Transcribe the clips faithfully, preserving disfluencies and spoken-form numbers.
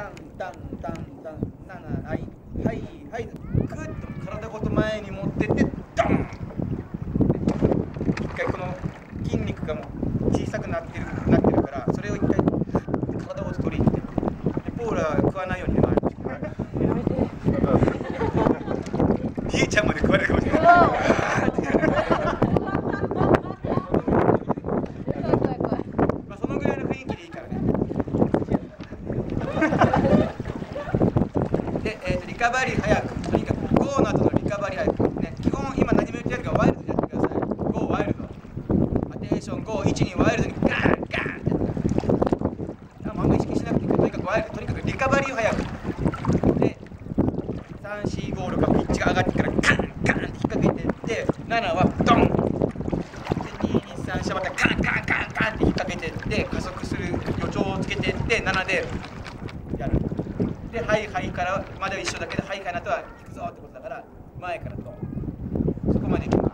タンタンタンタンナナはいはいはいグッと体ごと前に持ってってドン。一回この筋肉がもう小さくなってるなってるからそれを一回体ごと取り入ってでポーラは食わないようにね回る。やめて。りえちゃんまで食われるかもしれない。まあそのぐらいの雰囲気でいいからね。で、えーとリカバリー早くとにかくゴーの後のリカバリー早くね基本今何も言ってやるからワイルドでやってください。ゴーワイルドアテンションゴーいちにワイルドにガーンガーンってあんま意識しなくていいからとにかくワイルドとにかくリカバリーを早くでさん、よん、ご、ろくはピッチが上がってからガンガンって引っ掛けてってななはドンでに、に、さん、よんまたガンガンガンガンって引っ掛けてって加速する予兆をつけてってななでやるではいはいからまでは一緒だけどはいはいの後は行くぞってことだから前からドンそこまで行きます。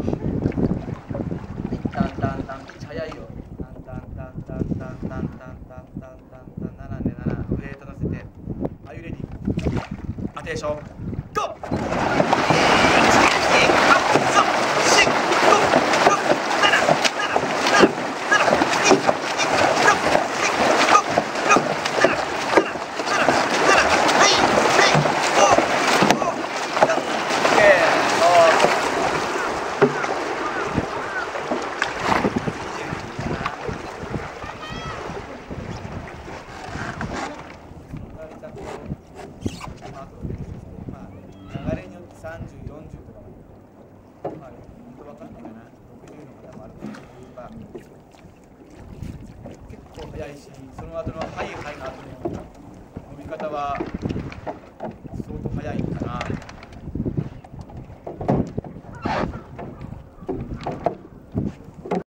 タンタンタンピッチ早いよタンタンタンタンタンタンタンタンタンタンタンタンななでななウエイト乗せてあゆレディアテンションゴー流れによってさんじゅう、よんじゅうとかまあ本当わかんないかなろくじゅうの方もあるけどまあ結構速いしその後のハイハイの後の伸び方は相当速いから